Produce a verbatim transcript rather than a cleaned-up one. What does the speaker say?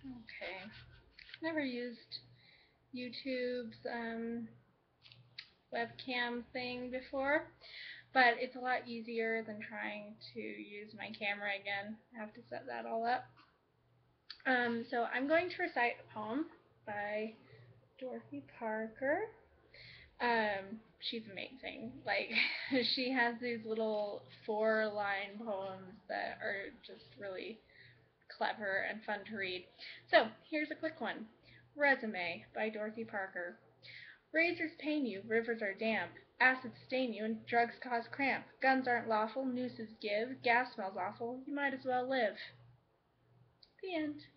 Okay. Never used YouTube's um, webcam thing before, but it's a lot easier than trying to use my camera again. I have to set that all up. Um, so I'm going to recite a poem by Dorothy Parker. Um, she's amazing. Like, she has these little four-line poems that are just really clever and fun to read. So, here's a quick one. Résumé by Dorothy Parker. Razors pain you, rivers are damp, acids stain you, and drugs cause cramp. Guns aren't lawful, nooses give, gas smells awful, you might as well live. The end.